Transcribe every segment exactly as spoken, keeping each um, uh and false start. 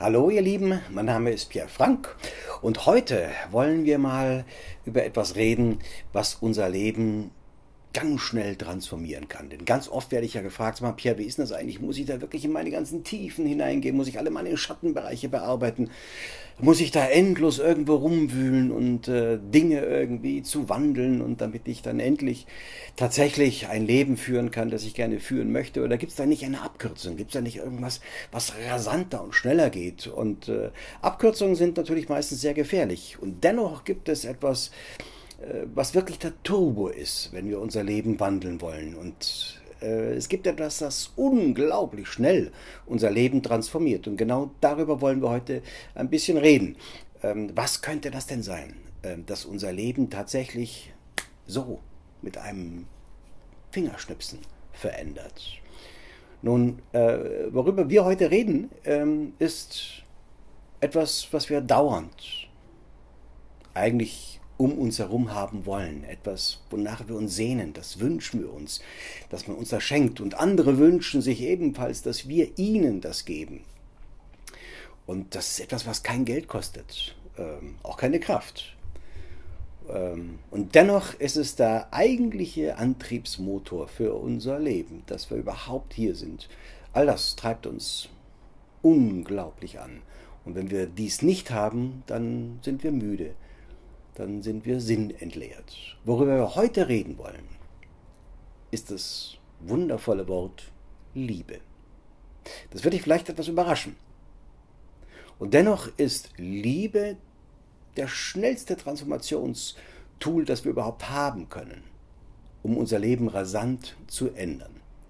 Hallo ihr Lieben, mein Name ist Pierre Frank und heute wollen wir mal über etwas reden, was unser Leben ganz schnell transformieren kann. Denn ganz oft werde ich ja gefragt, sag mal, Pierre, wie ist denn das eigentlich? Muss ich da wirklich in meine ganzen Tiefen hineingehen? Muss ich alle meine Schattenbereiche bearbeiten? Muss ich da endlos irgendwo rumwühlen und äh, Dinge irgendwie zu wandeln und damit ich dann endlich tatsächlich ein Leben führen kann, das ich gerne führen möchte? Oder gibt es da nicht eine Abkürzung? Gibt es da nicht irgendwas, was rasanter und schneller geht? Und äh, Abkürzungen sind natürlich meistens sehr gefährlich. Und dennoch gibt es etwas, was wirklich der Turbo ist, wenn wir unser Leben wandeln wollen. Und äh, es gibt etwas, das unglaublich schnell unser Leben transformiert. Und genau darüber wollen wir heute ein bisschen reden. Ähm, was könnte das denn sein, ähm, dass unser Leben tatsächlich so mit einem Fingerschnipsen verändert? Nun, äh, worüber wir heute reden, ähm, ist etwas, was wir dauernd eigentlich um uns herum haben wollen. Etwas, wonach wir uns sehnen, das wünschen wir uns, dass man uns das schenkt. Und andere wünschen sich ebenfalls, dass wir ihnen das geben. Und das ist etwas, was kein Geld kostet, ähm, auch keine Kraft. Ähm, und dennoch ist es der eigentliche Antriebsmotor für unser Leben, dass wir überhaupt hier sind. All das treibt uns unglaublich an. Und wenn wir dies nicht haben, dann sind wir müde. Dann sind wir sinnentleert. Worüber wir heute reden wollen, ist das wundervolle Wort Liebe. Das wird dich vielleicht etwas überraschen. Und dennoch ist Liebe der schnellste Transformationstool, das wir überhaupt haben können, um unser Leben rasant zu ändern.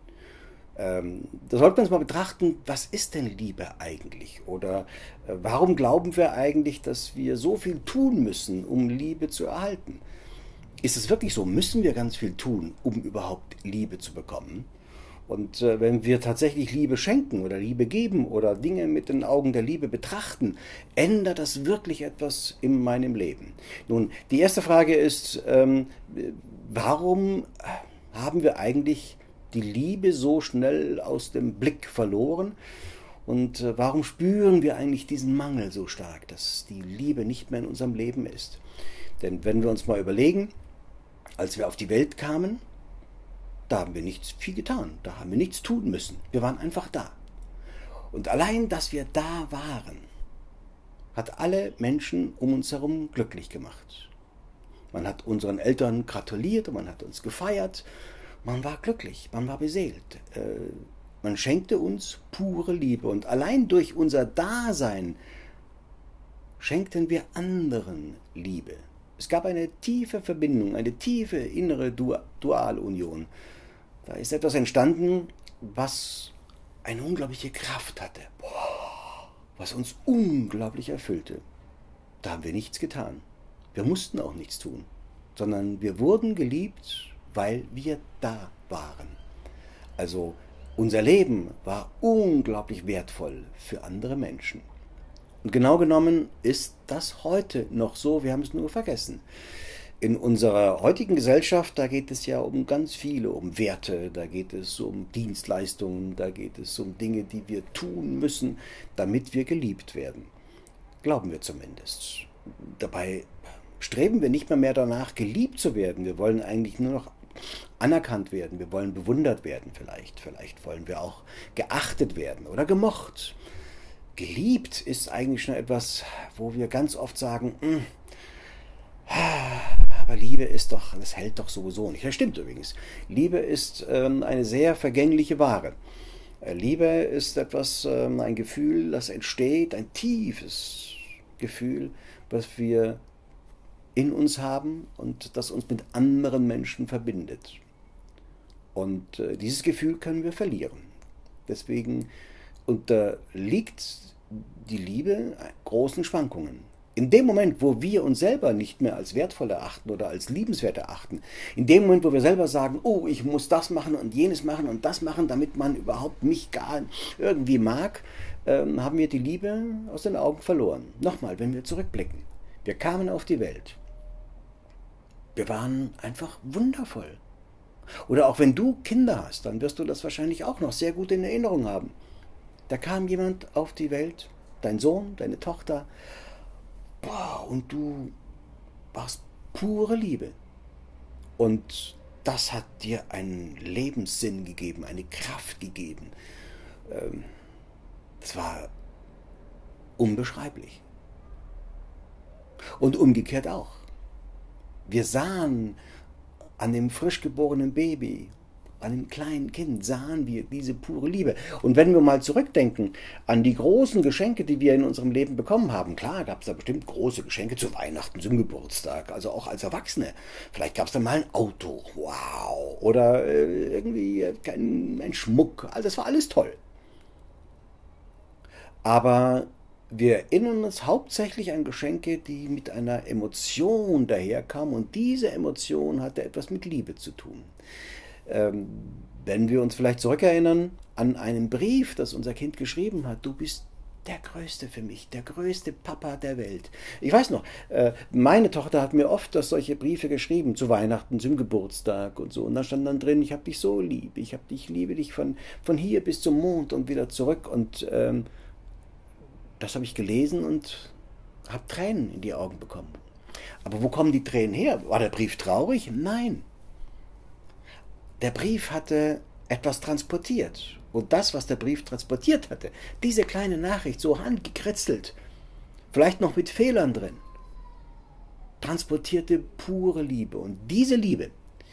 Ähm, da sollten wir uns mal betrachten, was ist denn Liebe eigentlich? Oder äh, warum glauben wir eigentlich, dass wir so viel tun müssen, um Liebe zu erhalten? Ist es wirklich so? Müssen wir ganz viel tun, um überhaupt Liebe zu bekommen? Und äh, wenn wir tatsächlich Liebe schenken oder Liebe geben oder Dinge mit den Augen der Liebe betrachten, ändert das wirklich etwas in meinem Leben? Nun, die erste Frage ist, ähm, warum haben wir eigentlich die Liebe so schnell aus dem Blick verloren? Und äh, warum spüren wir eigentlich diesen Mangel so stark, dass die Liebe nicht mehr in unserem Leben ist? Denn wenn wir uns mal überlegen, als wir auf die Welt kamen, da haben wir nichts viel getan, da haben wir nichts tun müssen. Wir waren einfach da. Und allein, dass wir da waren, hat alle Menschen um uns herum glücklich gemacht. Man hat unseren Eltern gratuliert und man hat uns gefeiert. Man war glücklich, man war beseelt. Man schenkte uns pure Liebe. Und allein durch unser Dasein schenkten wir anderen Liebe. Es gab eine tiefe Verbindung, eine tiefe innere Dualunion. Da ist etwas entstanden, was eine unglaubliche Kraft hatte, was uns unglaublich erfüllte. Da haben wir nichts getan. Wir mussten auch nichts tun, sondern wir wurden geliebt, weil wir da waren. Also unser Leben war unglaublich wertvoll für andere Menschen. Und genau genommen ist das heute noch so, wir haben es nur vergessen. In unserer heutigen Gesellschaft, da geht es ja um ganz viele, um Werte, da geht es um Dienstleistungen, da geht es um Dinge, die wir tun müssen, damit wir geliebt werden. Glauben wir zumindest. Dabei streben wir nicht mehr mehr danach, geliebt zu werden. Wir wollen eigentlich nur noch anerkannt werden, wir wollen bewundert werden vielleicht, vielleicht wollen wir auch geachtet werden oder gemocht. Geliebt ist eigentlich schon etwas, wo wir ganz oft sagen, aber Liebe ist doch, das hält doch sowieso nicht. Das stimmt übrigens. Liebe ist ähm, eine sehr vergängliche Ware. Liebe ist etwas, ähm, ein Gefühl, das entsteht, ein tiefes Gefühl, was wir in uns haben und das uns mit anderen Menschen verbindet. Und äh, dieses Gefühl können wir verlieren. Deswegen unterliegt die Liebe großen Schwankungen. In dem Moment, wo wir uns selber nicht mehr als wertvoll erachten oder als liebenswert erachten, in dem Moment, wo wir selber sagen, oh, ich muss das machen und jenes machen und das machen, damit man überhaupt mich gar irgendwie mag, ähm, haben wir die Liebe aus den Augen verloren. Nochmal, wenn wir zurückblicken. Wir kamen auf die Welt. Wir waren einfach wundervoll. Oder auch wenn du Kinder hast, dann wirst du das wahrscheinlich auch noch sehr gut in Erinnerung haben. Da kam jemand auf die Welt dein Sohn, deine Tochter. Boah, und du warst pure Liebe. Und das hat dir einen Lebenssinn gegeben, eine Kraft gegeben. Ähm, das war unbeschreiblich. Und umgekehrt auch. Wir sahen an dem frisch geborenen Baby, an dem kleinen Kind, sahen wir diese pure Liebe. Und wenn wir mal zurückdenken an die großen Geschenke, die wir in unserem Leben bekommen haben, klar gab es da bestimmt große Geschenke zu Weihnachten, zum Geburtstag, also auch als Erwachsene. Vielleicht gab es da mal ein Auto, wow, oder äh, irgendwie ein, ein Schmuck, also das war alles toll. Aber wir erinnern uns hauptsächlich an Geschenke, die mit einer Emotion daherkamen, und diese Emotion hatte etwas mit Liebe zu tun. Ähm, wenn wir uns vielleicht zurückerinnern an einen Brief, das unser Kind geschrieben hat: Du bist der Größte für mich, der größte Papa der Welt. Ich weiß noch, äh, meine Tochter hat mir oft das solche Briefe geschrieben, zu Weihnachten, zum Geburtstag und so. Und da stand dann drin: Ich habe dich so lieb, ich habe dich, liebe dich von, von hier bis zum Mond und wieder zurück. Und ähm, das habe ich gelesen und habe Tränen in die Augen bekommen. Aber wo kommen die Tränen her? War der Brief traurig? Nein. Der Brief hatte etwas transportiert. Und das, was der Brief transportiert hatte, diese kleine Nachricht, so handgekritzelt, vielleicht noch mit Fehlern drin, transportierte pure Liebe. Und diese Liebe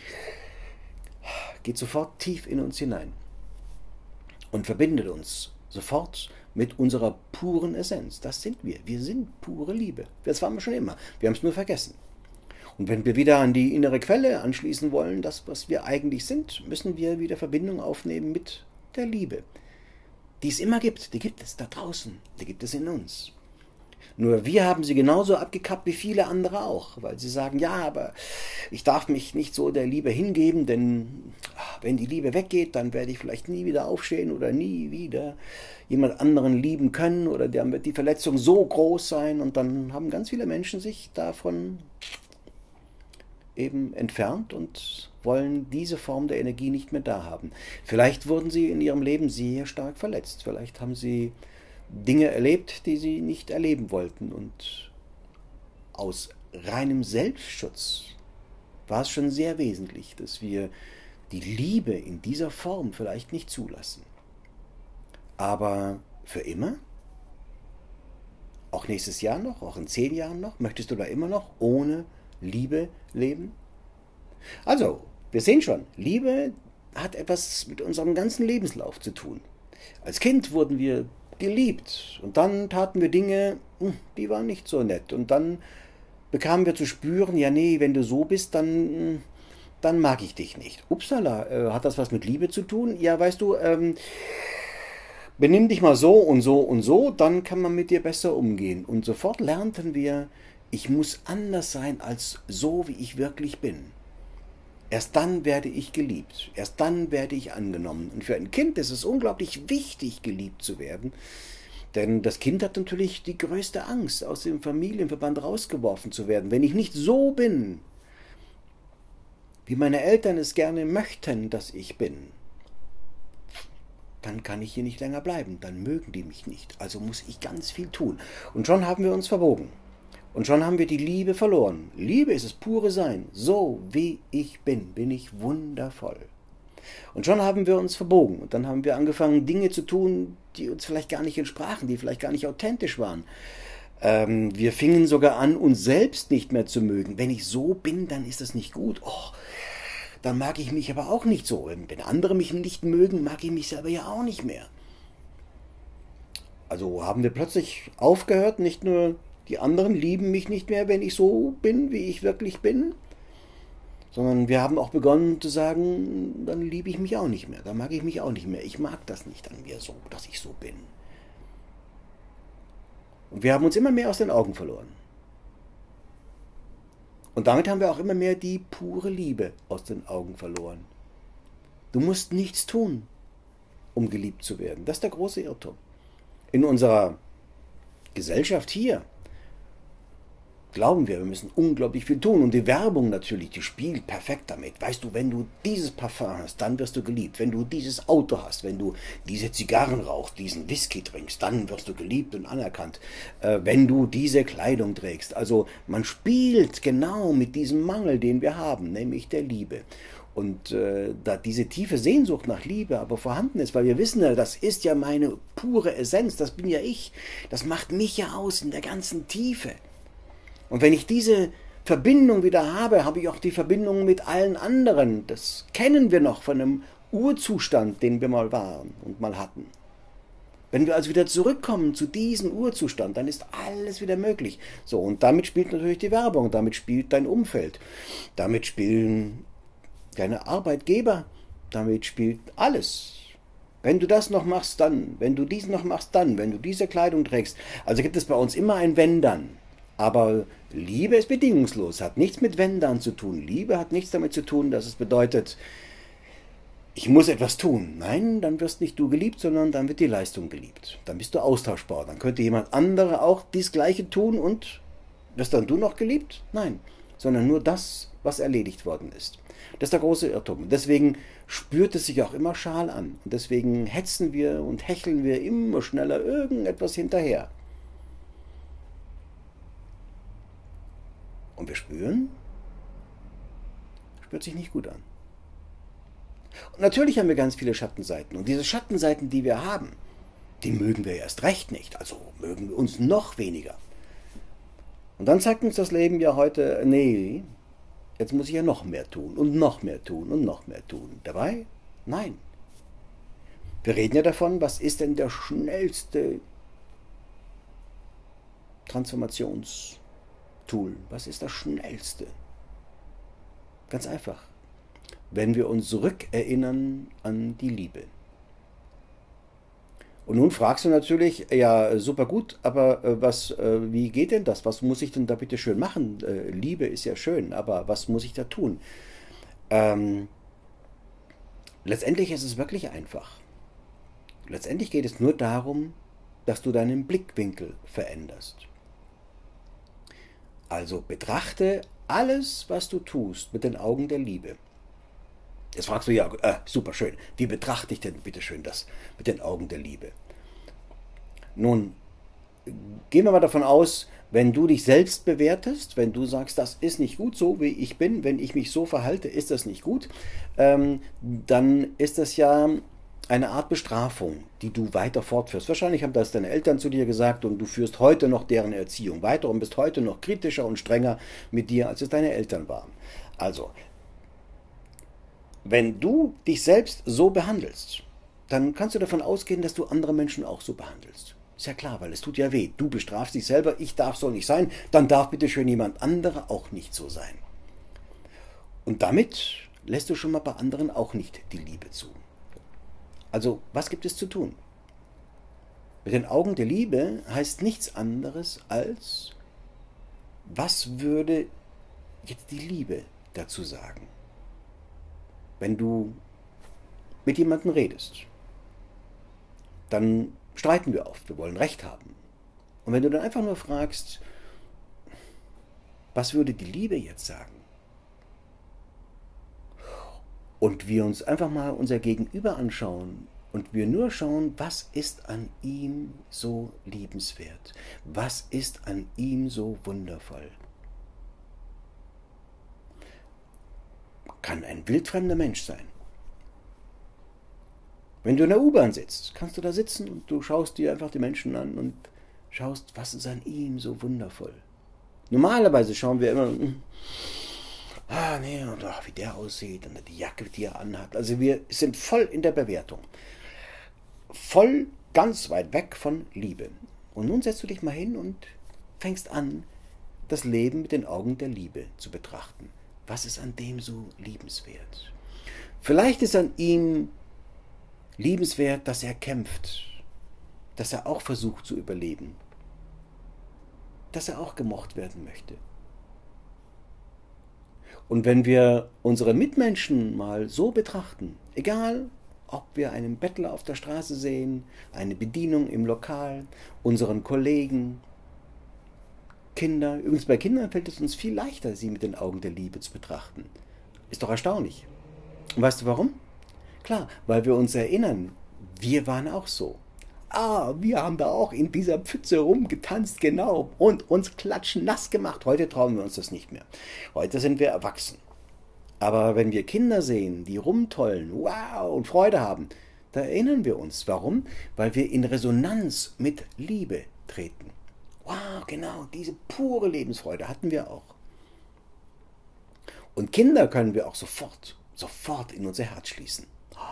geht sofort tief in uns hinein und verbindet uns sofort mit unserer puren Essenz. Das sind wir. Wir sind pure Liebe. Das waren wir schon immer. Wir haben es nur vergessen. Und wenn wir wieder an die innere Quelle anschließen wollen, das, was wir eigentlich sind, müssen wir wieder Verbindung aufnehmen mit der Liebe, die es immer gibt. Die gibt es da draußen, die gibt es in uns. Nur wir haben sie genauso abgekappt wie viele andere auch, weil sie sagen: Ja, aber ich darf mich nicht so der Liebe hingeben, denn wenn die Liebe weggeht, dann werde ich vielleicht nie wieder aufstehen oder nie wieder jemand anderen lieben können, oder dann wird die Verletzung so groß sein. Und dann haben ganz viele Menschen sich davon eben entfernt und wollen diese Form der Energie nicht mehr da haben. Vielleicht wurden sie in ihrem Leben sehr stark verletzt. Vielleicht haben sie Dinge erlebt, die sie nicht erleben wollten. Und aus reinem Selbstschutz war es schon sehr wesentlich, dass wir die Liebe in dieser Form vielleicht nicht zulassen. Aber für immer? Auch nächstes Jahr noch? Auch in zehn Jahren noch? Möchtest du da immer noch ohne Liebe leben? Also, wir sehen schon, Liebe hat etwas mit unserem ganzen Lebenslauf zu tun. Als Kind wurden wir geliebt und dann taten wir Dinge, die waren nicht so nett. Und dann bekamen wir zu spüren: Ja, nee, wenn du so bist, dann, dann mag ich dich nicht. Upsala, äh, hat das was mit Liebe zu tun? Ja, weißt du, ähm, benimm dich mal so und so und so, dann kann man mit dir besser umgehen. Und sofort lernten wir: Ich muss anders sein als so, wie ich wirklich bin. Erst dann werde ich geliebt. Erst dann werde ich angenommen. Und für ein Kind ist es unglaublich wichtig, geliebt zu werden. Denn das Kind hat natürlich die größte Angst, aus dem Familienverband rausgeworfen zu werden. Wenn ich nicht so bin, wie meine Eltern es gerne möchten, dass ich bin, dann kann ich hier nicht länger bleiben. Dann mögen die mich nicht. Also muss ich ganz viel tun. Und schon haben wir uns verbogen. Und schon haben wir die Liebe verloren. Liebe ist das pure Sein. So wie ich bin, bin ich wundervoll. Und schon haben wir uns verbogen. Und dann haben wir angefangen, Dinge zu tun, die uns vielleicht gar nicht entsprachen, die vielleicht gar nicht authentisch waren. Ähm, wir fingen sogar an, uns selbst nicht mehr zu mögen. Wenn ich so bin, dann ist das nicht gut. Oh, dann mag ich mich aber auch nicht so. Wenn andere mich nicht mögen, mag ich mich selber ja auch nicht mehr. Also haben wir plötzlich aufgehört, nicht nur die anderen lieben mich nicht mehr, wenn ich so bin, wie ich wirklich bin, sondern wir haben auch begonnen zu sagen: Dann liebe ich mich auch nicht mehr, dann mag ich mich auch nicht mehr. Ich mag das nicht an mir so, dass ich so bin. Und wir haben uns immer mehr aus den Augen verloren. Und damit haben wir auch immer mehr die pure Liebe aus den Augen verloren. Du musst nichts tun, um geliebt zu werden. Das ist der große Irrtum. In unserer Gesellschaft hier glauben wir, wir müssen unglaublich viel tun. Und die Werbung natürlich, die spielt perfekt damit. Weißt du, wenn du dieses Parfum hast, dann wirst du geliebt. Wenn du dieses Auto hast, wenn du diese Zigarren rauchst, diesen Whisky trinkst, dann wirst du geliebt und anerkannt. Äh, wenn du diese Kleidung trägst. Also man spielt genau mit diesem Mangel, den wir haben, nämlich der Liebe. Und äh, da diese tiefe Sehnsucht nach Liebe aber vorhanden ist, weil wir wissen ja, das ist ja meine pure Essenz, das bin ja ich, das macht mich ja aus in der ganzen Tiefe. Und wenn ich diese Verbindung wieder habe, habe ich auch die Verbindung mit allen anderen. Das kennen wir noch von einem Urzustand, den wir mal waren und mal hatten. Wenn wir also wieder zurückkommen zu diesem Urzustand, dann ist alles wieder möglich. So, und damit spielt natürlich die Werbung, damit spielt dein Umfeld, damit spielen deine Arbeitgeber, damit spielt alles. Wenn du das noch machst, dann. Wenn du dies noch machst, dann. Wenn du diese Kleidung trägst. Also gibt es bei uns immer ein Wenn, dann. Aber Liebe ist bedingungslos, hat nichts mit Wenn, dann zu tun. Liebe hat nichts damit zu tun, dass es bedeutet, ich muss etwas tun. Nein, dann wirst nicht du geliebt, sondern dann wird die Leistung geliebt. Dann bist du austauschbar. Dann könnte jemand anderer auch dies Gleiche tun und wirst dann du noch geliebt? Nein, sondern nur das, was erledigt worden ist. Das ist der große Irrtum. Deswegen spürt es sich auch immer schal an. Und deswegen hetzen wir und hecheln wir immer schneller irgendetwas hinterher. Und wir spüren, spürt sich nicht gut an. Und natürlich haben wir ganz viele Schattenseiten. Und diese Schattenseiten, die wir haben, die mögen wir erst recht nicht. Also mögen wir uns noch weniger. Und dann zeigt uns das Leben ja heute, nee, jetzt muss ich ja noch mehr tun und noch mehr tun und noch mehr tun. Dabei? Nein. Wir reden ja davon, was ist denn der schnellste Transformationstool? Was ist das schnellste? Ganz einfach. Wenn wir uns zurückerinnern an die Liebe. Und nun fragst du natürlich, ja, super gut, aber äh, was, äh, wie geht denn das? Was muss ich denn da bitte schön machen? Äh, Liebe ist ja schön, aber was muss ich da tun? Ähm, letztendlich ist es wirklich einfach. Letztendlich geht es nur darum, dass du deinen Blickwinkel veränderst. Also betrachte alles, was du tust, mit den Augen der Liebe. Jetzt fragst du, ja, äh, super schön, wie betrachte ich denn bitte schön das mit den Augen der Liebe? Nun, gehen wir mal davon aus, wenn du dich selbst bewertest, wenn du sagst, das ist nicht gut, so wie ich bin, wenn ich mich so verhalte, ist das nicht gut, ähm, dann ist das ja eine Art Bestrafung, die du weiter fortführst. Wahrscheinlich haben das deine Eltern zu dir gesagt und du führst heute noch deren Erziehung weiter und bist heute noch kritischer und strenger mit dir, als es deine Eltern waren. Also, wenn du dich selbst so behandelst, dann kannst du davon ausgehen, dass du andere Menschen auch so behandelst. Ist ja klar, weil es tut ja weh. Du bestrafst dich selber, ich darf so nicht sein, dann darf bitte schön jemand anderer auch nicht so sein. Und damit lässt du schon mal bei anderen auch nicht die Liebe zu. Also, was gibt es zu tun? Mit den Augen der Liebe heißt nichts anderes als, was würde jetzt die Liebe dazu sagen? Wenn du mit jemandem redest, dann streiten wir oft, wir wollen Recht haben. Und wenn du dann einfach nur fragst, was würde die Liebe jetzt sagen? Und wir uns einfach mal unser Gegenüber anschauen und wir nur schauen, was ist an ihm so liebenswert? Was ist an ihm so wundervoll? Kann ein wildfremder Mensch sein. Wenn du in der U-Bahn sitzt, kannst du da sitzen und du schaust dir einfach die Menschen an und schaust, was ist an ihm so wundervoll. Normalerweise schauen wir immer, ah nee, und ach, wie der aussieht und die Jacke, die er anhat. Also wir sind voll in der Bewertung. Voll ganz weit weg von Liebe. Und nun setzt du dich mal hin und fängst an, das Leben mit den Augen der Liebe zu betrachten. Was ist an dem so liebenswert? Vielleicht ist an ihm liebenswert, dass er kämpft, dass er auch versucht zu überleben, dass er auch gemocht werden möchte. Und wenn wir unsere Mitmenschen mal so betrachten, egal ob wir einen Bettler auf der Straße sehen, eine Bedienung im Lokal, unseren Kollegen, Kinder, übrigens bei Kindern fällt es uns viel leichter, sie mit den Augen der Liebe zu betrachten. Ist doch erstaunlich. Und weißt du warum? Klar, weil wir uns erinnern, wir waren auch so. Ah, wir haben da auch in dieser Pfütze rumgetanzt, genau, und uns klatschen nass gemacht. Heute trauen wir uns das nicht mehr. Heute sind wir erwachsen. Aber wenn wir Kinder sehen, die rumtollen, wow, und Freude haben, da erinnern wir uns. Warum? Weil wir in Resonanz mit Liebe treten. Wow, genau, diese pure Lebensfreude hatten wir auch. Und Kinder können wir auch sofort, sofort in unser Herz schließen.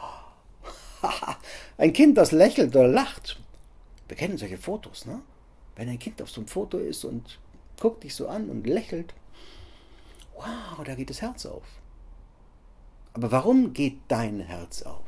Ein Kind, das lächelt oder lacht. Wir kennen solche Fotos, ne? Wenn ein Kind auf so einem Foto ist und guckt dich so an und lächelt. Wow, da geht das Herz auf. Aber warum geht dein Herz auf?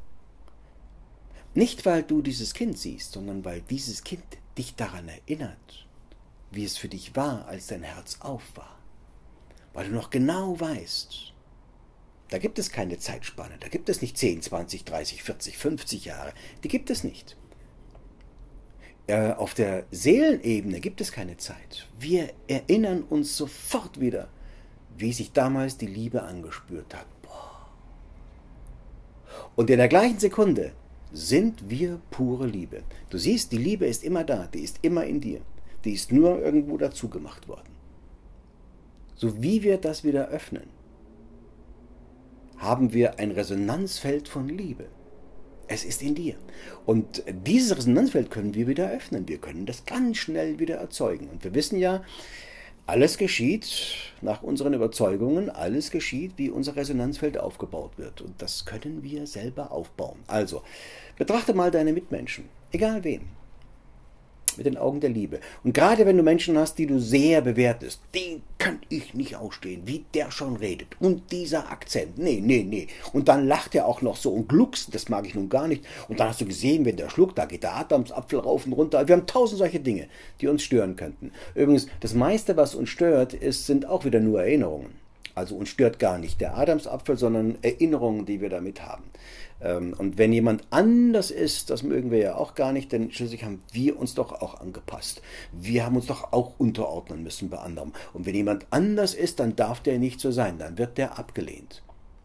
Nicht, weil du dieses Kind siehst, sondern weil dieses Kind dich daran erinnert, wie es für dich war, als dein Herz auf war. Weil du noch genau weißt, da gibt es keine Zeitspanne, da gibt es nicht zehn, zwanzig, dreißig, vierzig, fünfzig Jahre, die gibt es nicht. Äh, auf der Seelenebene gibt es keine Zeit. Wir erinnern uns sofort wieder, wie sich damals die Liebe angespürt hat. Boah. Und in der gleichen Sekunde sind wir pure Liebe. Du siehst, die Liebe ist immer da, die ist immer in dir. Die ist nur irgendwo dazu gemacht worden. So wie wir das wieder öffnen, haben wir ein Resonanzfeld von Liebe. Es ist in dir. Und dieses Resonanzfeld können wir wieder öffnen. Wir können das ganz schnell wieder erzeugen. Und wir wissen ja, alles geschieht nach unseren Überzeugungen, alles geschieht, wie unser Resonanzfeld aufgebaut wird. Und das können wir selber aufbauen. Also, betrachte mal deine Mitmenschen, egal wen, mit den Augen der Liebe. Und gerade wenn du Menschen hast, die du sehr bewertest, den kann ich nicht ausstehen, wie der schon redet. Und dieser Akzent, nee, nee, nee. Und dann lacht er auch noch so und gluckst, das mag ich nun gar nicht. Und dann hast du gesehen, wenn der schluckt, da geht der Adamsapfel rauf und runter. Wir haben tausend solche Dinge, die uns stören könnten. Übrigens, das meiste, was uns stört, ist, sind auch wieder nur Erinnerungen. Also uns stört gar nicht der Adamsapfel, sondern Erinnerungen, die wir damit haben. Und wenn jemand anders ist, das mögen wir ja auch gar nicht, denn schließlich haben wir uns doch auch angepasst. Wir haben uns doch auch unterordnen müssen bei anderem. Und wenn jemand anders ist, dann darf der nicht so sein, dann wird der abgelehnt.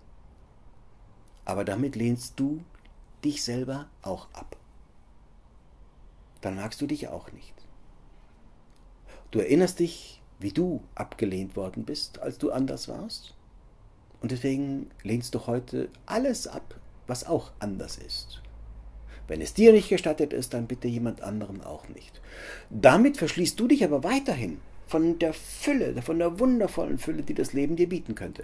Aber damit lehnst du dich selber auch ab. Dann magst du dich auch nicht. Du erinnerst dich, wie du abgelehnt worden bist, als du anders warst. Und deswegen lehnst du heute alles ab, was auch anders ist. Wenn es dir nicht gestattet ist, dann bitte jemand anderem auch nicht. Damit verschließt du dich aber weiterhin von der Fülle, von der wundervollen Fülle, die das Leben dir bieten könnte.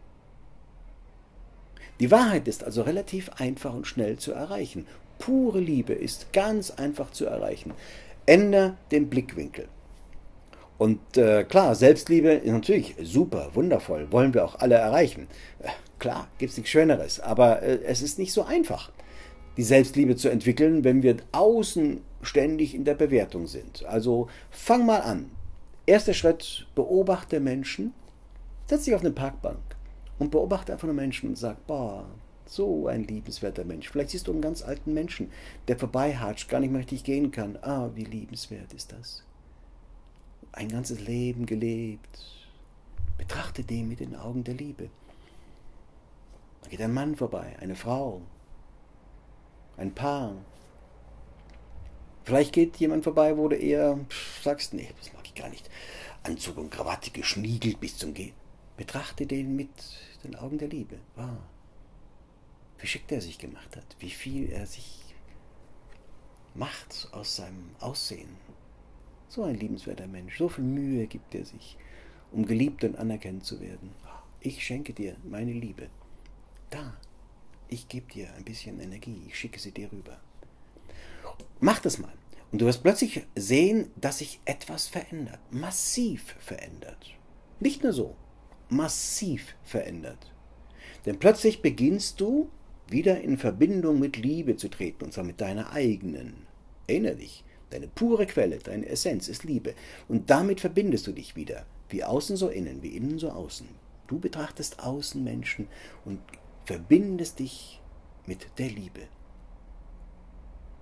Die Wahrheit ist also relativ einfach und schnell zu erreichen. Pure Liebe ist ganz einfach zu erreichen. Ändere den Blickwinkel. Und äh, klar, Selbstliebe ist natürlich super, wundervoll, wollen wir auch alle erreichen. Äh, klar, gibt es nichts Schöneres, aber äh, es ist nicht so einfach, die Selbstliebe zu entwickeln, wenn wir außen ständig in der Bewertung sind. Also fang mal an. Erster Schritt, beobachte Menschen, setz dich auf eine Parkbank und beobachte einfach nur Menschen und sag, boah, so ein liebenswerter Mensch. Vielleicht siehst du einen ganz alten Menschen, der vorbeihatscht, gar nicht mehr richtig gehen kann. Ah, wie liebenswert ist das. Ein ganzes Leben gelebt. Betrachte den mit den Augen der Liebe. Da geht ein Mann vorbei, eine Frau, ein Paar. Vielleicht geht jemand vorbei, wo du eher pff, sagst, nee, das mag ich gar nicht. Anzug und Krawatte geschniegelt bis zum Gehen. Betrachte den mit den Augen der Liebe. Wow. Wie schick er sich gemacht hat, wie viel er sich macht aus seinem Aussehen. So ein liebenswerter Mensch, so viel Mühe gibt er sich, um geliebt und anerkannt zu werden. Ich schenke dir meine Liebe. Da, ich gebe dir ein bisschen Energie, ich schicke sie dir rüber. Mach das mal. Und du wirst plötzlich sehen, dass sich etwas verändert. Massiv verändert. Nicht nur so, massiv verändert. Denn plötzlich beginnst du wieder in Verbindung mit Liebe zu treten, und zwar mit deiner eigenen. Erinnere dich. Deine pure Quelle, deine Essenz ist Liebe. Und damit verbindest du dich wieder. Wie außen so innen, wie innen so außen. Du betrachtest Außenmenschen und verbindest dich mit der Liebe.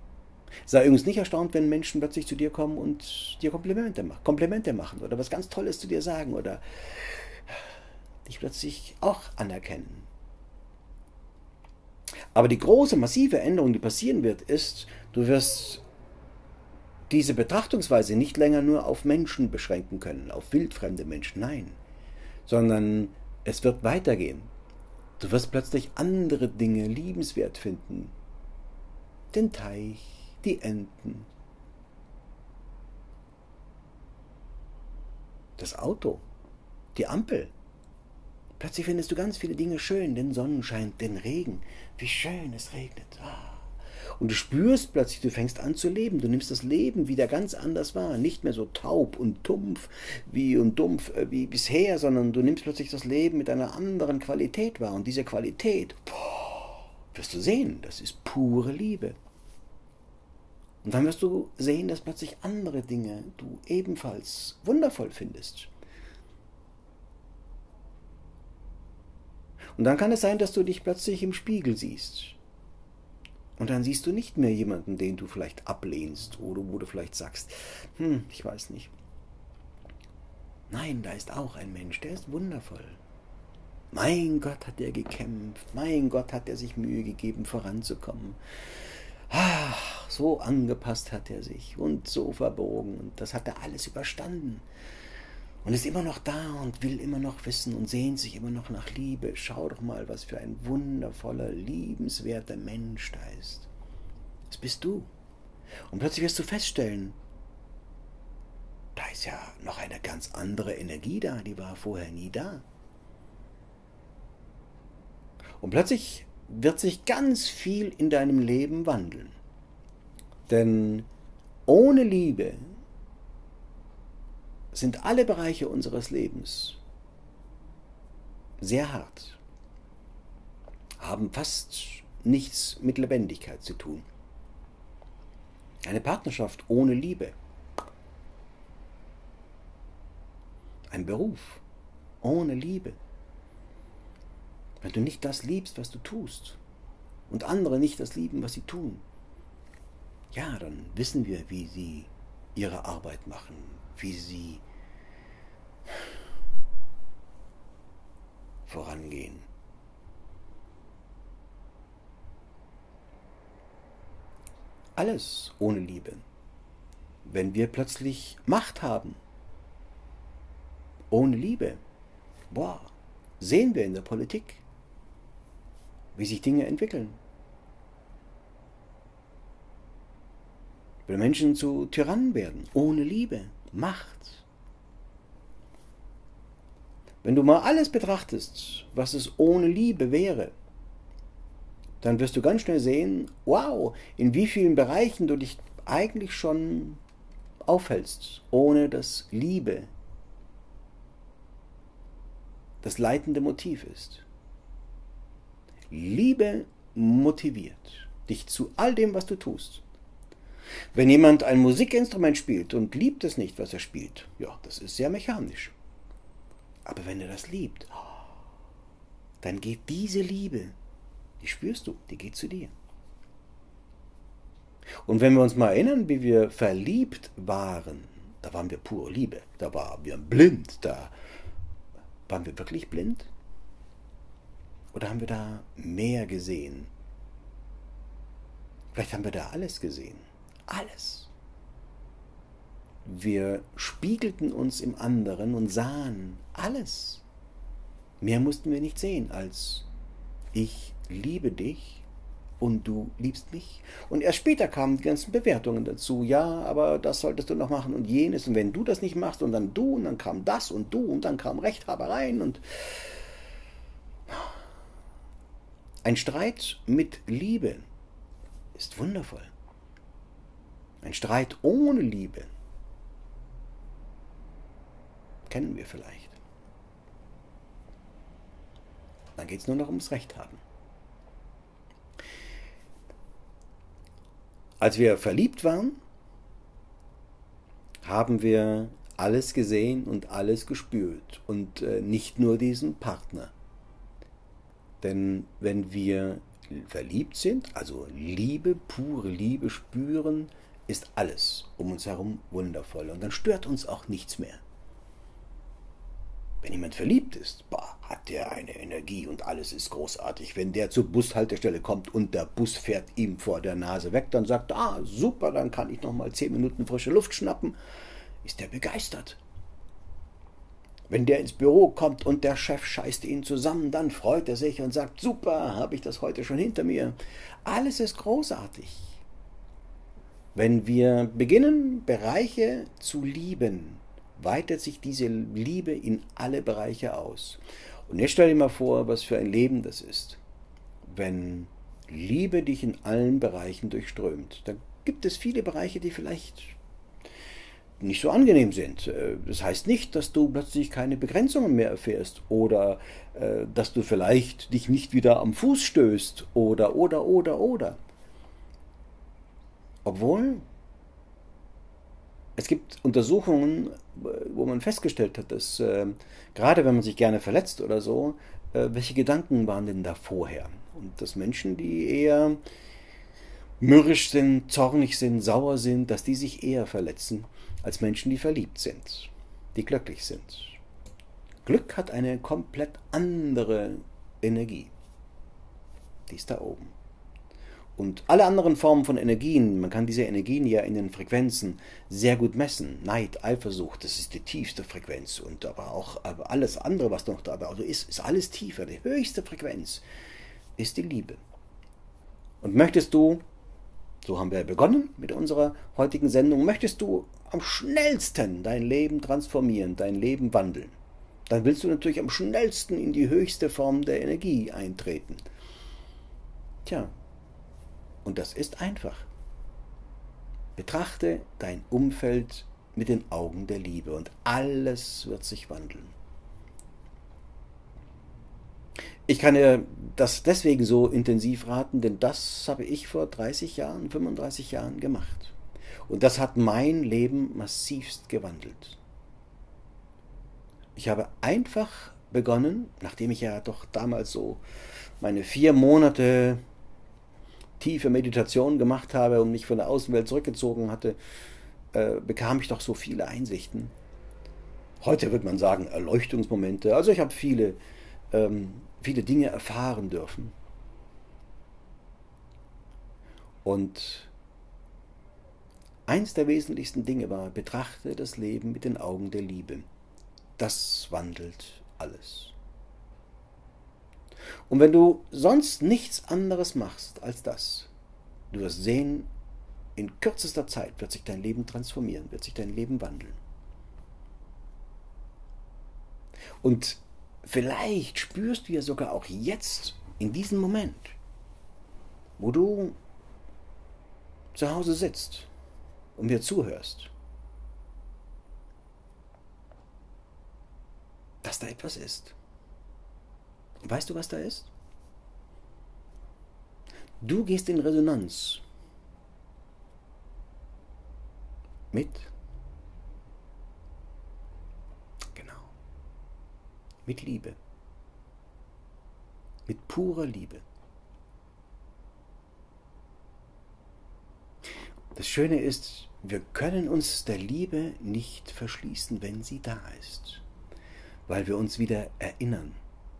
Sei übrigens nicht erstaunt, wenn Menschen plötzlich zu dir kommen und dir Komplimente machen, Komplimente machen oder was ganz Tolles zu dir sagen oder dich plötzlich auch anerkennen. Aber die große, massive Änderung, die passieren wird, ist, du wirst diese Betrachtungsweise nicht länger nur auf Menschen beschränken können, auf wildfremde Menschen, nein, sondern es wird weitergehen. Du wirst plötzlich andere Dinge liebenswert finden. Den Teich, die Enten, das Auto, die Ampel. Plötzlich findest du ganz viele Dinge schön, den Sonnenschein, den Regen. Wie schön es regnet. Ah. Und du spürst plötzlich, du fängst an zu leben. Du nimmst das Leben wieder ganz anders wahr. Nicht mehr so taub und dumpf wie und dumpf wie bisher, sondern du nimmst plötzlich das Leben mit einer anderen Qualität wahr. Und diese Qualität, boah, wirst du sehen, das ist pure Liebe. Und dann wirst du sehen, dass plötzlich andere Dinge du ebenfalls wundervoll findest. Und dann kann es sein, dass du dich plötzlich im Spiegel siehst. Und dann siehst du nicht mehr jemanden, den du vielleicht ablehnst oder wo du vielleicht sagst, hm, ich weiß nicht. Nein, da ist auch ein Mensch, der ist wundervoll. Mein Gott, hat er gekämpft. Mein Gott, hat er sich Mühe gegeben, voranzukommen. Ach, so angepasst hat er sich und so verbogen. Und das hat er alles überstanden. Und ist immer noch da und will immer noch wissen und sehnt sich immer noch nach Liebe. Schau doch mal, was für ein wundervoller, liebenswerter Mensch da ist. Das bist du. Und plötzlich wirst du feststellen, da ist ja noch eine ganz andere Energie da, die war vorher nie da. Und plötzlich wird sich ganz viel in deinem Leben wandeln. Denn ohne Liebe sind alle Bereiche unseres Lebens sehr hart, haben fast nichts mit Lebendigkeit zu tun. Eine Partnerschaft ohne Liebe, ein Beruf ohne Liebe, wenn du nicht das liebst, was du tust und andere nicht das lieben, was sie tun, ja, dann wissen wir, wie sie ihre Arbeit machen, wie sie vorangehen. Alles ohne Liebe. Wenn wir plötzlich Macht haben, ohne Liebe, boah, sehen wir in der Politik, wie sich Dinge entwickeln. Wenn Menschen zu Tyrannen werden, ohne Liebe, Macht. Wenn du mal alles betrachtest, was es ohne Liebe wäre, dann wirst du ganz schnell sehen, wow, in wie vielen Bereichen du dich eigentlich schon aufhältst, ohne dass Liebe das leitende Motiv ist. Liebe motiviert dich zu all dem, was du tust. Wenn jemand ein Musikinstrument spielt und liebt es nicht, was er spielt, ja, das ist sehr mechanisch. Aber wenn er das liebt, dann geht diese Liebe, die spürst du, die geht zu dir. Und wenn wir uns mal erinnern, wie wir verliebt waren, da waren wir pure Liebe, da waren wir blind, da waren wir wirklich blind? Oder haben wir da mehr gesehen? Vielleicht haben wir da alles gesehen. Alles. Wir spiegelten uns im anderen und sahen alles. Mehr mussten wir nicht sehen als ich liebe dich und du liebst mich. Und erst später kamen die ganzen Bewertungen dazu. Ja, aber das solltest du noch machen und jenes. Und wenn du das nicht machst und dann du und dann kam das und du und dann kam Rechthabereien und ein Streit mit Liebe ist wundervoll. Ein Streit ohne Liebe kennen wir vielleicht. Dann geht es nur noch ums Recht haben. Als wir verliebt waren, haben wir alles gesehen und alles gespürt und äh, nicht nur diesen Partner. Denn wenn wir verliebt sind, also Liebe, pure Liebe spüren, ist alles um uns herum wundervoll. Und dann stört uns auch nichts mehr. Wenn jemand verliebt ist, boah, hat der eine Energie und alles ist großartig. Wenn der zur Bushaltestelle kommt und der Bus fährt ihm vor der Nase weg, dann sagt er, ah, super, dann kann ich noch mal zehn Minuten frische Luft schnappen, ist der begeistert. Wenn der ins Büro kommt und der Chef scheißt ihn zusammen, dann freut er sich und sagt, super, habe ich das heute schon hinter mir. Alles ist großartig. Wenn wir beginnen, Bereiche zu lieben, weitet sich diese Liebe in alle Bereiche aus. Und jetzt stell dir mal vor, was für ein Leben das ist. Wenn Liebe dich in allen Bereichen durchströmt, dann gibt es viele Bereiche, die vielleicht nicht so angenehm sind. Das heißt nicht, dass du plötzlich keine Begrenzungen mehr erfährst oder äh, dass du vielleicht dich nicht wieder am Fuß stößt oder, oder, oder, oder. Obwohl es gibt Untersuchungen, wo man festgestellt hat, dass äh, gerade wenn man sich gerne verletzt oder so, äh, welche Gedanken waren denn da vorher? Und dass Menschen, die eher mürrisch sind, zornig sind, sauer sind, dass die sich eher verletzen als Menschen, die verliebt sind, die glücklich sind. Glück hat eine komplett andere Energie. Die ist da oben. Und alle anderen Formen von Energien, man kann diese Energien ja in den Frequenzen sehr gut messen. Neid, Eifersucht, das ist die tiefste Frequenz. Und aber auch aber alles andere, was noch da also ist, ist alles tiefer. Die höchste Frequenz ist die Liebe. Und möchtest du, so haben wir begonnen mit unserer heutigen Sendung, möchtest du am schnellsten dein Leben transformieren, dein Leben wandeln, dann willst du natürlich am schnellsten in die höchste Form der Energie eintreten. Tja, und das ist einfach. Betrachte dein Umfeld mit den Augen der Liebe und alles wird sich wandeln. Ich kann dir das deswegen so intensiv raten, denn das habe ich vor dreißig Jahren, fünfunddreißig Jahren gemacht. Und das hat mein Leben massivst gewandelt. Ich habe einfach begonnen, nachdem ich ja doch damals so meine vier Monate tiefe Meditation gemacht habe und mich von der Außenwelt zurückgezogen hatte, äh, bekam ich doch so viele Einsichten. Heute würde man sagen Erleuchtungsmomente. Also ich habe viele, ähm, viele Dinge erfahren dürfen. Und eins der wesentlichsten Dinge war, betrachte das Leben mit den Augen der Liebe. Das wandelt alles. Und wenn du sonst nichts anderes machst als das, du wirst sehen, in kürzester Zeit wird sich dein Leben transformieren, wird sich dein Leben wandeln. Und vielleicht spürst du ja sogar auch jetzt, in diesem Moment, wo du zu Hause sitzt und mir zuhörst, dass da etwas ist. Und weißt du, was da ist? Du gehst in Resonanz mit, genau, mit Liebe, mit purer Liebe. Das Schöne ist, wir können uns der Liebe nicht verschließen, wenn sie da ist, weil wir uns wieder erinnern.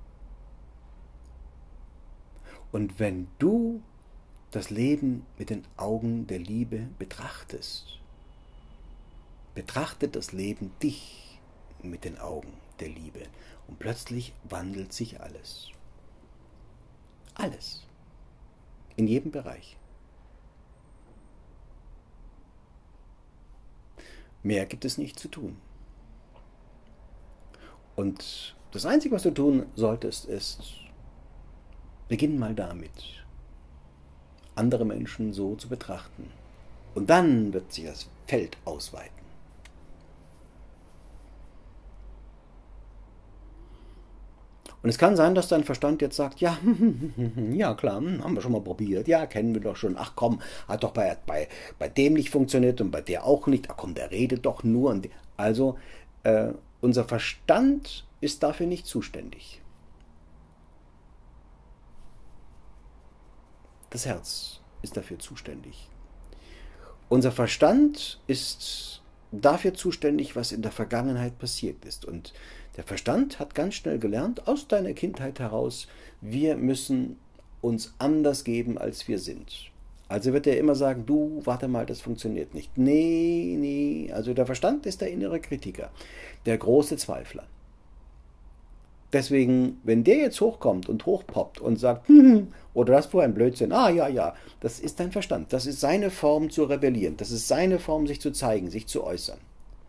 Und wenn du das Leben mit den Augen der Liebe betrachtest, betrachtet das Leben dich mit den Augen der Liebe und plötzlich wandelt sich alles. Alles. In jedem Bereich. Mehr gibt es nicht zu tun. Und das Einzige, was du tun solltest, ist, beginn mal damit, andere Menschen so zu betrachten. Und dann wird sich das Feld ausweiten. Und es kann sein, dass dein Verstand jetzt sagt, ja, ja klar, haben wir schon mal probiert, ja, kennen wir doch schon, ach komm, hat doch bei, bei, bei dem nicht funktioniert und bei der auch nicht, ach komm, der redet doch nur. Also, äh, unser Verstand ist dafür nicht zuständig. Das Herz ist dafür zuständig. Unser Verstand ist dafür zuständig, was in der Vergangenheit passiert ist. Und der Verstand hat ganz schnell gelernt, aus deiner Kindheit heraus, wir müssen uns anders geben, als wir sind. Also wird er immer sagen, du, warte mal, das funktioniert nicht. Nee, nee. Also der Verstand ist der innere Kritiker, der große Zweifler. Deswegen, wenn der jetzt hochkommt und hochpoppt und sagt, hm, oder das war ein Blödsinn, ah ja, ja, das ist dein Verstand. Das ist seine Form zu rebellieren. Das ist seine Form, sich zu zeigen, sich zu äußern.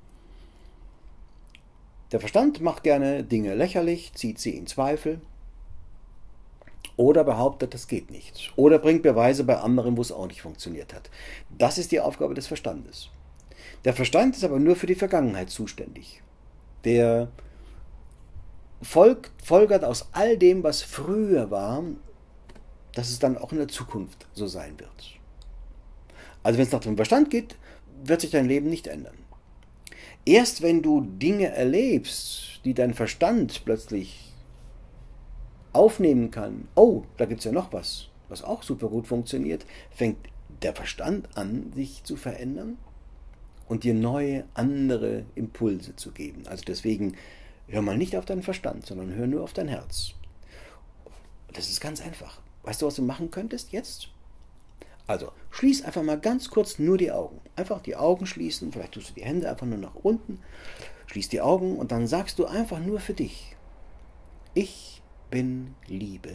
Der Verstand macht gerne Dinge lächerlich, zieht sie in Zweifel oder behauptet, das geht nicht. Oder bringt Beweise bei anderen, wo es auch nicht funktioniert hat. Das ist die Aufgabe des Verstandes. Der Verstand ist aber nur für die Vergangenheit zuständig. Der folgt, folgert aus all dem, was früher war, dass es dann auch in der Zukunft so sein wird. Also wenn es nach dem Verstand geht, wird sich dein Leben nicht ändern. Erst wenn du Dinge erlebst, die dein Verstand plötzlich aufnehmen kann, oh, da gibt es ja noch was, was auch super gut funktioniert, fängt der Verstand an, sich zu verändern und dir neue, andere Impulse zu geben. Also deswegen hör mal nicht auf deinen Verstand, sondern hör nur auf dein Herz. Das ist ganz einfach. Weißt du, was du machen könntest jetzt? Also, schließ einfach mal ganz kurz nur die Augen. Einfach die Augen schließen, vielleicht tust du die Hände einfach nur nach unten, schließ die Augen und dann sagst du einfach nur für dich, ich bin Liebe.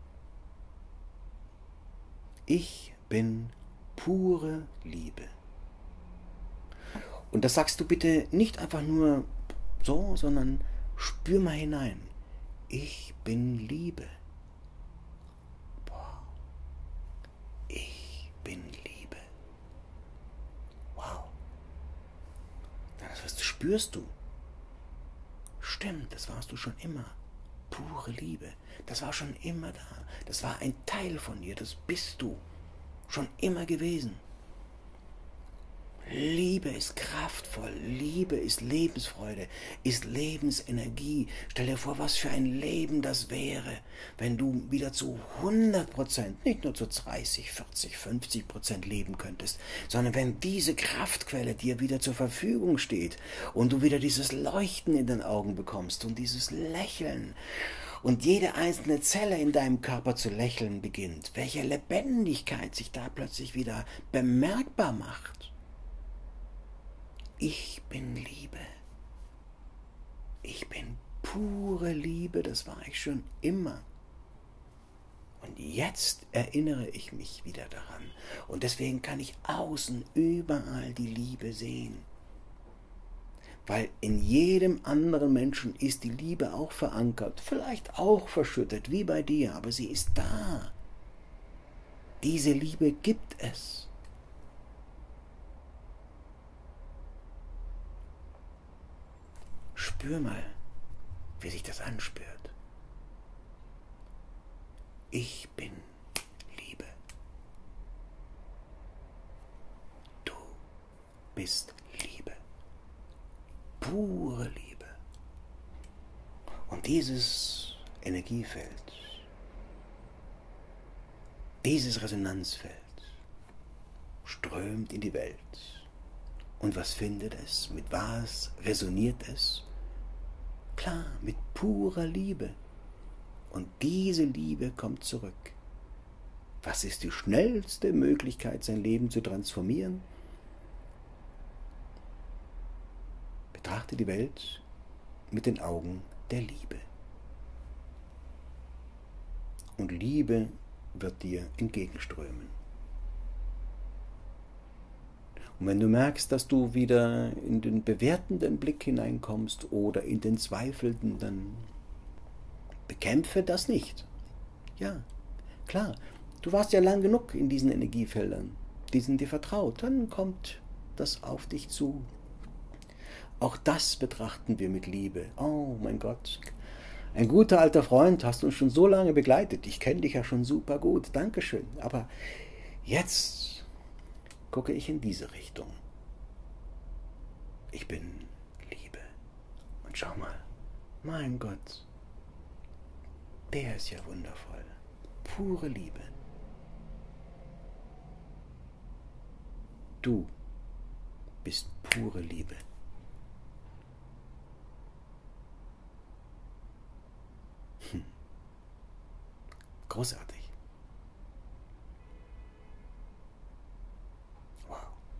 Ich bin pure Liebe. Und das sagst du bitte nicht einfach nur so, sondern spür mal hinein. Ich bin Liebe. Boah. Ich bin Liebe. Wow. Das spürst du. Stimmt, das warst du schon immer. Pure Liebe. Das war schon immer da. Das war ein Teil von dir. Das bist du schon immer gewesen. Liebe ist kraftvoll, Liebe ist Lebensfreude, ist Lebensenergie. Stell dir vor, was für ein Leben das wäre, wenn du wieder zu hundert Prozent, nicht nur zu dreißig, vierzig, fünfzig Prozent leben könntest, sondern wenn diese Kraftquelle dir wieder zur Verfügung steht und du wieder dieses Leuchten in den Augen bekommst und dieses Lächeln und jede einzelne Zelle in deinem Körper zu lächeln beginnt, welche Lebendigkeit sich da plötzlich wieder bemerkbar macht. Ich bin Liebe. Ich bin pure Liebe, das war ich schon immer. Und jetzt erinnere ich mich wieder daran. Und deswegen kann ich außen überall die Liebe sehen. Weil in jedem anderen Menschen ist die Liebe auch verankert, vielleicht auch verschüttet, wie bei dir, aber sie ist da. Diese Liebe gibt es. Spür mal, wie sich das anspürt. Ich bin Liebe. Du bist Liebe. Pure Liebe. Und dieses Energiefeld, dieses Resonanzfeld strömt in die Welt. Und was findet es? Mit was resoniert es? Klar, mit purer Liebe. Und diese Liebe kommt zurück. Was ist die schnellste Möglichkeit, sein Leben zu transformieren? Betrachte die Welt mit den Augen der Liebe. Und Liebe wird dir entgegenströmen. Und wenn du merkst, dass du wieder in den bewertenden Blick hineinkommst oder in den zweifelnden, dann bekämpfe das nicht. Ja, klar, du warst ja lang genug in diesen Energiefeldern, die sind dir vertraut, dann kommt das auf dich zu. Auch das betrachten wir mit Liebe. Oh mein Gott, ein guter alter Freund, hast uns schon so lange begleitet, ich kenne dich ja schon super gut, Dankeschön, aber jetzt gucke ich in diese Richtung. Ich bin Liebe. Und schau mal, mein Gott, der ist ja wundervoll. Pure Liebe. Du bist pure Liebe. Hm. Großartig. Wow.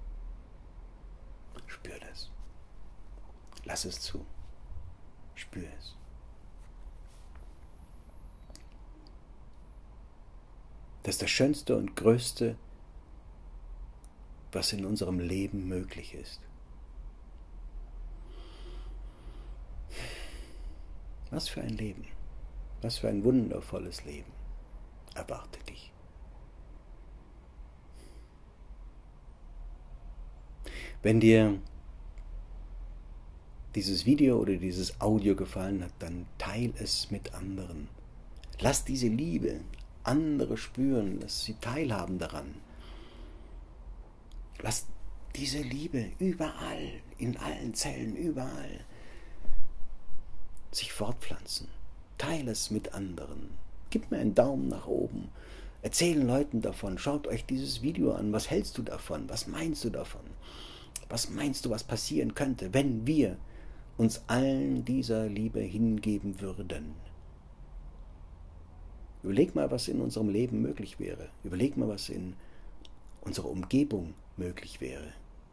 Spür das. Lass es zu. Spür es. Das ist das Schönste und Größte, was in unserem Leben möglich ist. Was für ein Leben, was für ein wundervolles Leben erwartet dich. Wenn dir dieses Video oder dieses Audio gefallen hat, dann teile es mit anderen. Lass diese Liebe andere spüren, lass sie teilhaben daran. Lass diese Liebe überall, in allen Zellen, überall sich fortpflanzen. Teile es mit anderen. Gib mir einen Daumen nach oben. Erzählen Leuten davon. Schaut euch dieses Video an. Was hältst du davon? Was meinst du davon? Was meinst du, was passieren könnte, wenn wir uns allen dieser Liebe hingeben würden? Überleg mal, was in unserem Leben möglich wäre. Überleg mal, was in unserer Umgebung möglich wäre.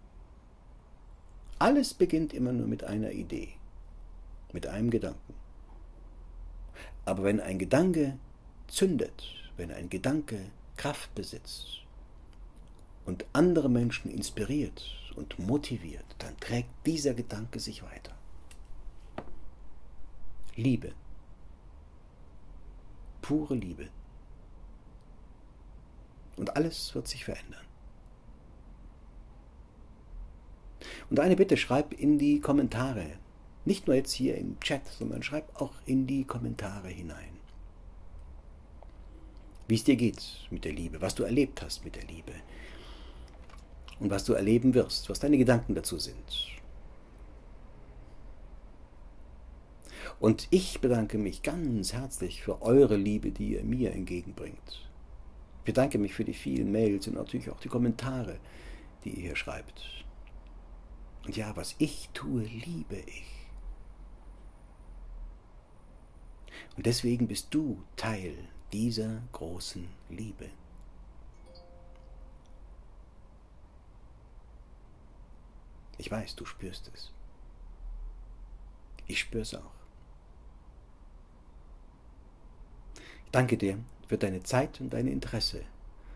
Alles beginnt immer nur mit einer Idee, mit einem Gedanken. Aber wenn ein Gedanke zündet, wenn ein Gedanke Kraft besitzt und andere Menschen inspiriert und motiviert, dann trägt dieser Gedanke sich weiter. Liebe. Pure Liebe. Und alles wird sich verändern. Und eine Bitte, schreib in die Kommentare, nicht nur jetzt hier im Chat, sondern schreib auch in die Kommentare hinein, wie es dir geht mit der Liebe, was du erlebt hast mit der Liebe und was du erleben wirst, was deine Gedanken dazu sind. Und ich bedanke mich ganz herzlich für eure Liebe, die ihr mir entgegenbringt. Ich bedanke mich für die vielen Mails und natürlich auch die Kommentare, die ihr hier schreibt. Und ja, was ich tue, liebe ich. Und deswegen bist du Teil dieser großen Liebe. Ich weiß, du spürst es. Ich spüre es auch. Ich danke dir für deine Zeit und dein Interesse.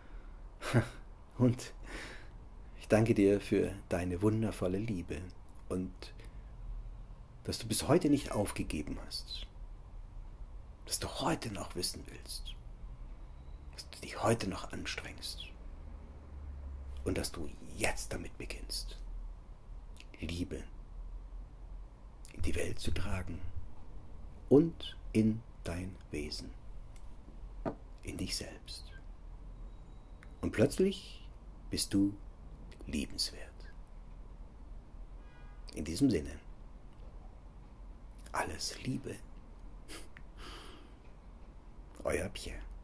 Und ich danke dir für deine wundervolle Liebe und dass du bis heute nicht aufgegeben hast. Dass du heute noch wissen willst. Dass du dich heute noch anstrengst. Und dass du jetzt damit beginnst, Liebe in die Welt zu tragen und in dein Wesen, in dich selbst. Und plötzlich bist du liebenswert. In diesem Sinne, alles Liebe. Euer Pierre.